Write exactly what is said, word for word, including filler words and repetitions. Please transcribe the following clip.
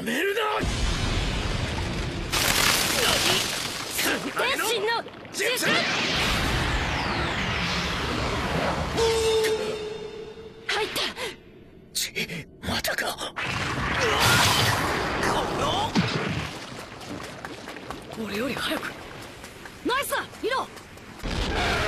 めるな。 天心の術。入った。 ちまたか。 俺より早く。ナイスだ、イロ。